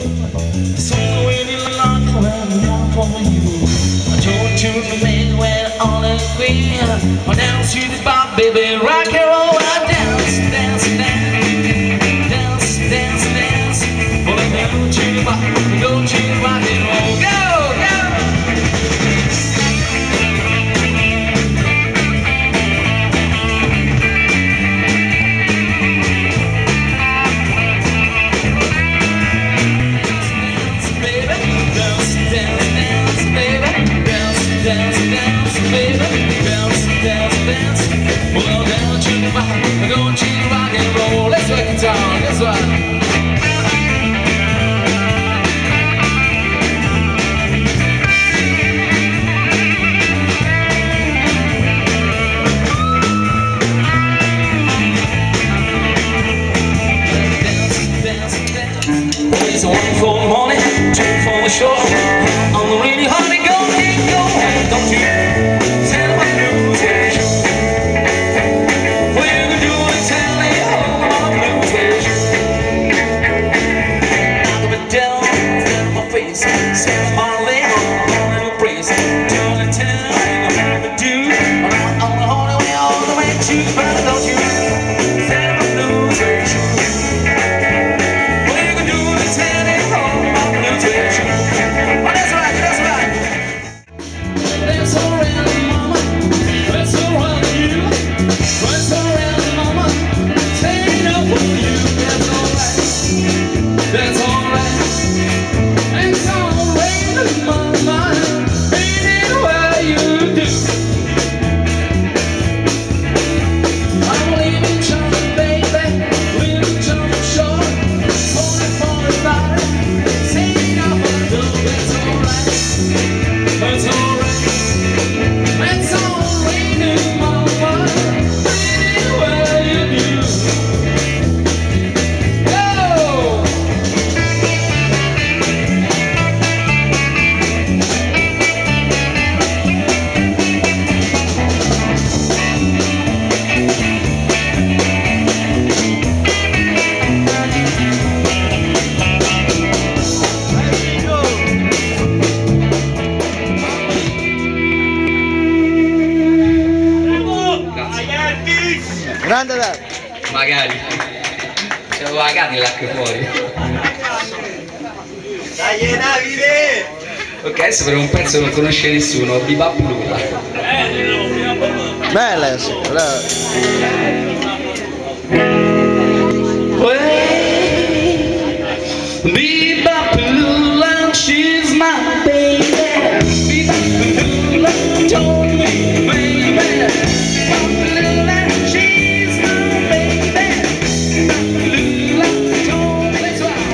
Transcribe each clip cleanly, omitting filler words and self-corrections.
So when you lock around down for you, I told you to make when all is clear. I dance to the bar, baby, rock and roll. I dance, dance, dance, dance, dance, dance. Well, I go to the bar, go to the rock and roll. Go, go. Dance, dance, baby, dance, dance, dance. Well, down to the rock, go to the rock and roll. Let's work it down, that's right. It's a one for the morning, two for the shore. On the rainy honey, go, go. Don't you tell my blues is you. What you gonna do to tell me all my blues is you. Knock a bit down, stand on my face, set my leg on a little brace. Tell and tell, ain't nothing to do. On the honey way, all the way to, but don't you tell my blues is you. That's alright. It's alright in my mind. Anywhere you do. I'm leaving China, baby. Leaving China shore. Only for the body. Saying I will do. That's alright. That's alright. It's alright in my mind. Anywhere you do. Grande Dario. Magari. C'avevo la Cadillac fuori. Dai Davide! Ok, adesso per un pezzo non conosce nessuno, Bebop Lula. Bella, sì, brava. Bebop Lula, she's my baby. Bebop Lula told me, baby. Bebop Lula, she's my baby. Bebop Lula told me, that's right.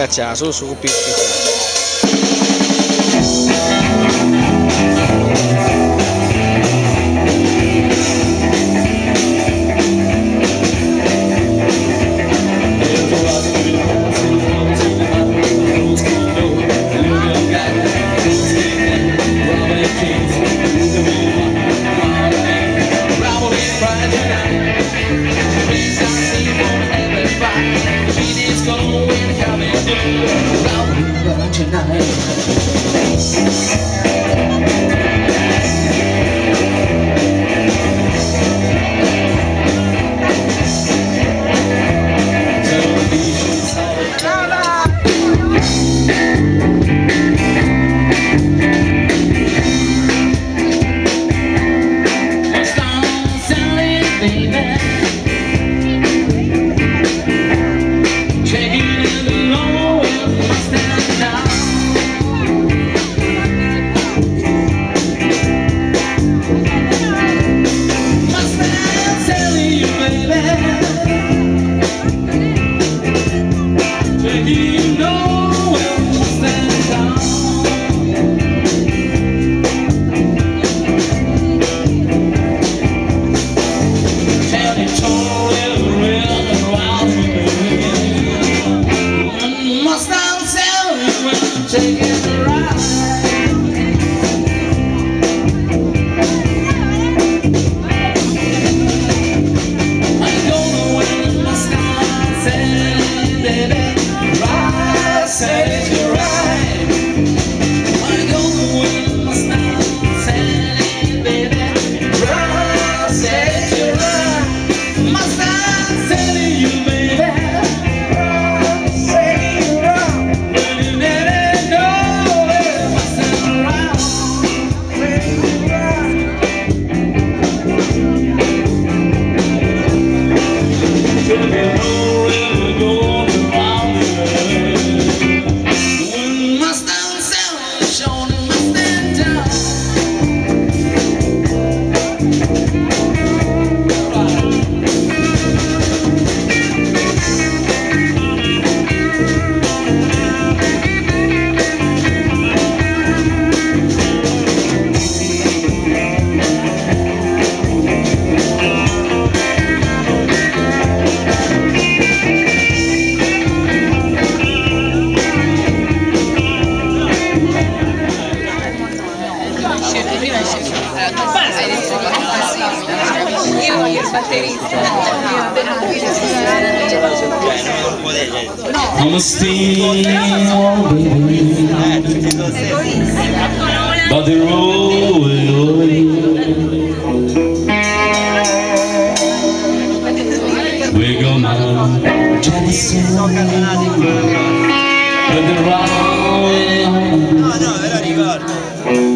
caccia, su picchi. I'm still but the road we're gonna Jason but the road